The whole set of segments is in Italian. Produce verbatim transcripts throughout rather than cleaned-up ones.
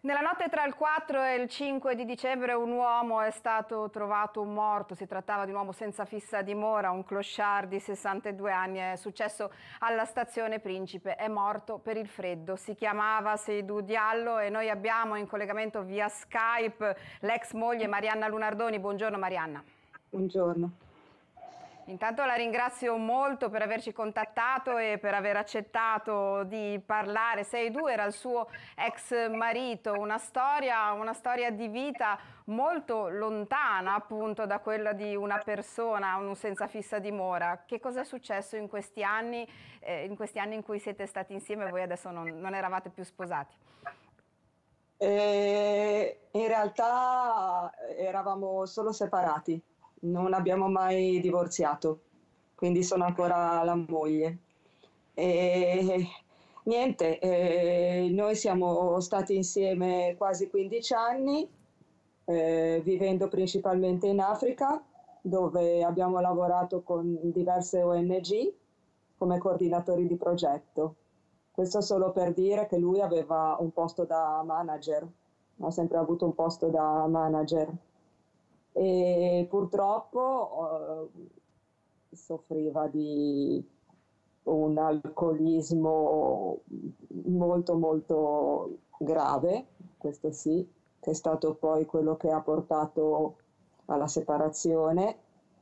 Nella notte tra il quattro e il cinque di dicembre un uomo è stato trovato morto. Si trattava di un uomo senza fissa dimora, un clochard di sessantadue anni. È successo alla stazione Principe. È morto per il freddo. Si chiamava Seydou Diallo e noi abbiamo in collegamento via Skype l'ex moglie Marianna Lunardoni. Buongiorno Marianna. Buongiorno. Intanto la ringrazio molto per averci contattato e per aver accettato di parlare. Seydou era il suo ex marito, una storia, una storia di vita molto lontana appunto da quella di una persona, un senza fissa dimora. Che cosa è successo in questi anni, eh, in questi anni in cui siete stati insieme e voi adesso non, non eravate più sposati? Eh, in realtà eravamo solo separati. Non abbiamo mai divorziato, quindi sono ancora la moglie. E niente, eh, noi siamo stati insieme quasi quindici anni, eh, vivendo principalmente in Africa, dove abbiamo lavorato con diverse O N G come coordinatori di progetto. Questo solo per dire che lui aveva un posto da manager, ha sempre avuto un posto da manager. E purtroppo eh, soffriva di un alcolismo molto molto grave, questo sì, che è stato poi quello che ha portato alla separazione.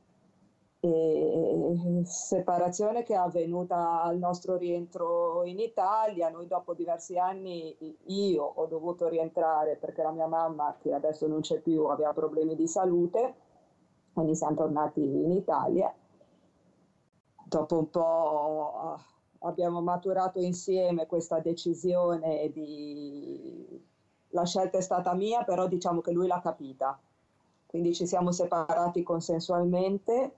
E separazione che è avvenuta al nostro rientro in Italia. Noi dopo diversi anni, io ho dovuto rientrare perché la mia mamma, che adesso non c'è più, aveva problemi di salute, quindi siamo tornati in Italia. Dopo un po' abbiamo maturato insieme questa decisione di... La scelta è stata mia, però diciamo che lui l'ha capita. Quindi ci siamo separati consensualmente.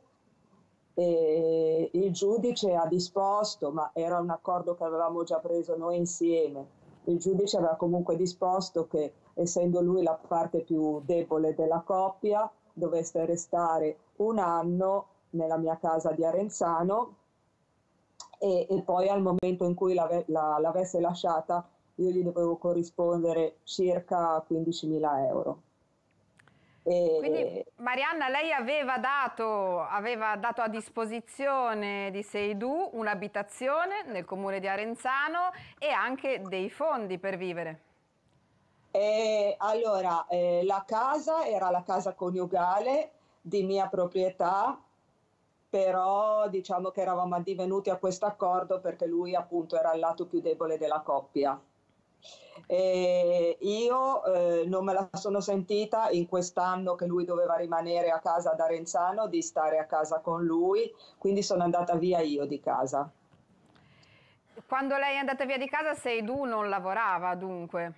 E il giudice ha disposto, ma era un accordo che avevamo già preso noi insieme, il giudice aveva comunque disposto che, essendo lui la parte più debole della coppia, dovesse restare un anno nella mia casa di Arenzano e, e poi al momento in cui l'ave, la, l'avesse lasciata io gli dovevo corrispondere circa quindicimila euro. E... Quindi Marianna, lei aveva dato, aveva dato a disposizione di Seydou un'abitazione nel comune di Arenzano e anche dei fondi per vivere. E allora, eh, la casa era la casa coniugale di mia proprietà, però diciamo che eravamo addivenuti a questo accordo perché lui appunto era il lato più debole della coppia. E io eh, non me la sono sentita in quest'anno che lui doveva rimanere a casa ad Arenzano di stare a casa con lui, quindi sono andata via io di casa. Quando lei è andata via di casa Seydou non lavorava dunque?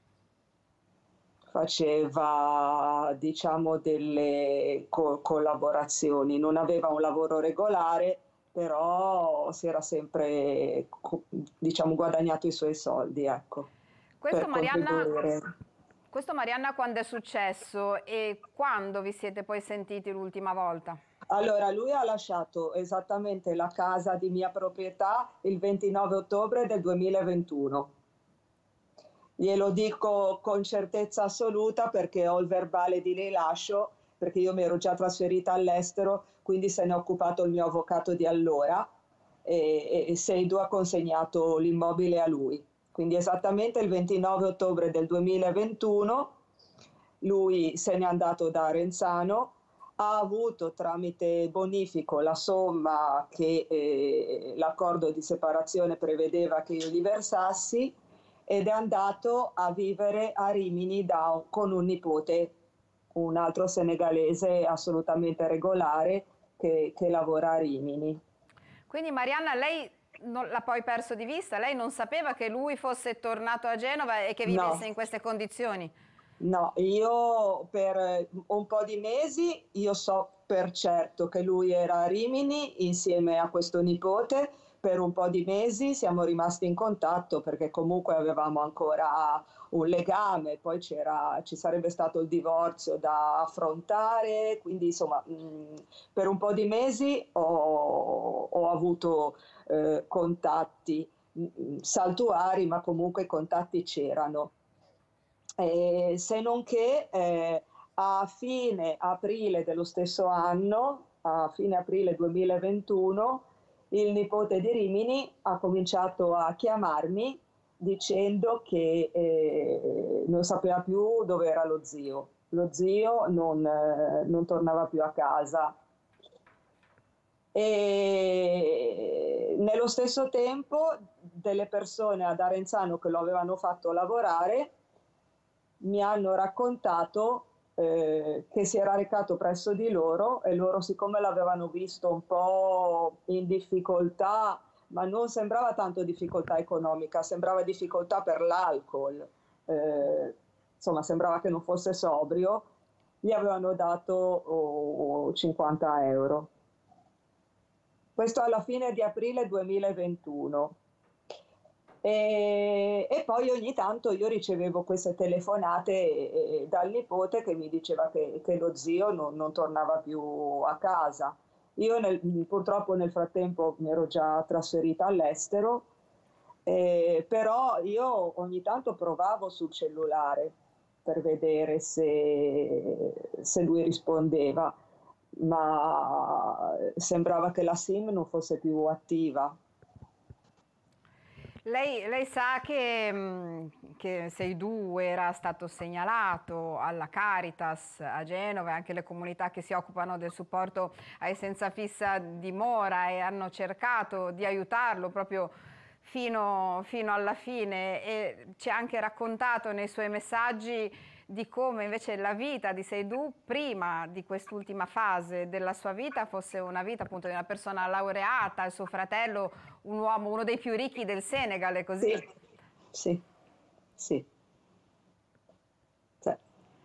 Faceva diciamo delle co- collaborazioni, non aveva un lavoro regolare, però si era sempre diciamo guadagnato i suoi soldi, ecco. Questo Marianna, questo Marianna quando è successo e quando vi siete poi sentiti l'ultima volta? Allora, lui ha lasciato esattamente la casa di mia proprietà il ventinove ottobre del duemilaventuno. Glielo dico con certezza assoluta perché ho il verbale di rilascio, perché io mi ero già trasferita all'estero, quindi se ne è occupato il mio avvocato di allora e, e Seydou ha consegnato l'immobile a lui. Quindi esattamente il ventinove ottobre del duemilaventuno lui se n'è andato da Arenzano, ha avuto tramite bonifico la somma che eh, l'accordo di separazione prevedeva che io gli versassi ed è andato a vivere a Rimini da, con un nipote, un altro senegalese assolutamente regolare che, che lavora a Rimini. Quindi Marianna, lei non l'ha poi perso di vista? Lei non sapeva che lui fosse tornato a Genova e che vivesse No. in queste condizioni? No, io per un po' di mesi io so per certo che lui era a Rimini insieme a questo nipote, per un po' di mesi siamo rimasti in contatto perché comunque avevamo ancora un legame, poi c'era, ci sarebbe stato il divorzio da affrontare, quindi insomma mh, per un po' di mesi ho, ho avuto eh, contatti mh, saltuari, ma comunque i contatti c'erano. E se non che eh, a fine aprile dello stesso anno, a fine aprile duemilaventuno, il nipote di Rimini ha cominciato a chiamarmi dicendo che eh, non sapeva più dove era lo zio. Lo zio non, eh, non tornava più a casa. E nello stesso tempo delle persone ad Arenzano che lo avevano fatto lavorare mi hanno raccontato eh, che si era recato presso di loro e loro, siccome l'avevano visto un po' in difficoltà, ma non sembrava tanto difficoltà economica, sembrava difficoltà per l'alcol, eh, insomma sembrava che non fosse sobrio, gli avevano dato oh, cinquanta euro. Questo alla fine di aprile duemilaventuno. E, e poi ogni tanto io ricevevo queste telefonate eh, dal nipote che mi diceva che, che lo zio non, non tornava più a casa. Io nel, purtroppo nel frattempo mi ero già trasferita all'estero, eh, però io ogni tanto provavo sul cellulare per vedere se, se lui rispondeva, ma sembrava che la SIM non fosse più attiva. Lei, lei sa che, che Seydu era stato segnalato alla Caritas a Genova e anche le comunità che si occupano del supporto ai senza fissa dimora e hanno cercato di aiutarlo proprio fino, fino alla fine, e ci ha anche raccontato nei suoi messaggi di come invece la vita di Seydu prima di quest'ultima fase della sua vita fosse una vita appunto di una persona laureata, il suo fratello un uomo, uno dei più ricchi del Senegal, è così? Sì, sì, sì. Sì.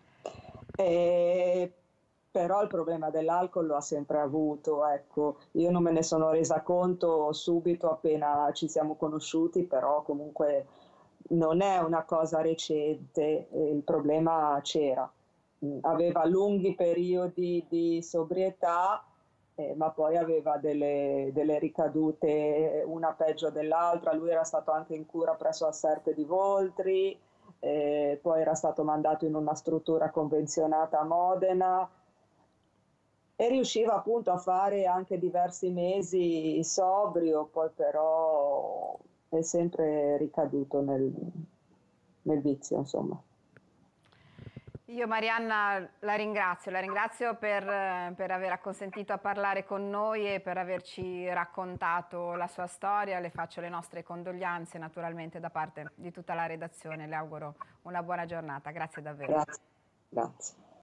E, però il problema dell'alcol lo ha sempre avuto, ecco. Io non me ne sono resa conto subito appena ci siamo conosciuti, però comunque non è una cosa recente, il problema c'era. Aveva lunghi periodi di sobrietà, eh, ma poi aveva delle, delle ricadute una peggio dell'altra. Lui era stato anche in cura presso Asserte di Voltri, eh, poi era stato mandato in una struttura convenzionata a Modena e riusciva appunto a fare anche diversi mesi sobrio, poi però è sempre ricaduto nel, nel vizio, insomma. Io Marianna la ringrazio, la ringrazio per, per aver acconsentito a parlare con noi e per averci raccontato la sua storia. Le faccio le nostre condoglianze naturalmente da parte di tutta la redazione, le auguro una buona giornata, grazie davvero. Grazie. Grazie.